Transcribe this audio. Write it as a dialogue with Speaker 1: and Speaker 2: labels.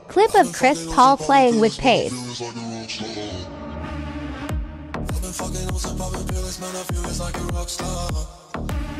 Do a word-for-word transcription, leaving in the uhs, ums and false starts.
Speaker 1: Clip of Chris Paul playing with Pace.
Speaker 2: I've been fucking on some poppin' feelings, man, I feel it's like a rock star.